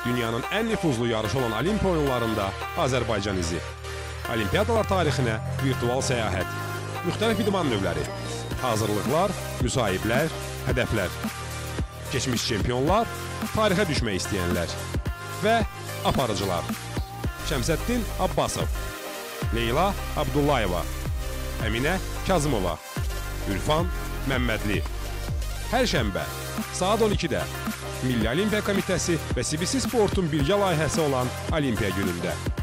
Dünyanın ən nüfuzlu yarışı olan Olimpiya oyunlarında Azərbaycan izi. Olimpiadalar tarixinə virtual səyahət. Müxtəlif idman növləri. Hazırlıqlar, müsahiblər, hədəflər. Keçmiş çempionlar, tarixə düşmək istəyənlər. Və aparıcılar. Şəmsəddin Abbasov, Leyla Abdullayeva, Əminə Kazımova, Ülfan Məmmədli. Hər şənbə saat 12-də Milli Olimpiya Komitəsi və CBC Sportun birgə layihəsi olan Olimpiya günündə.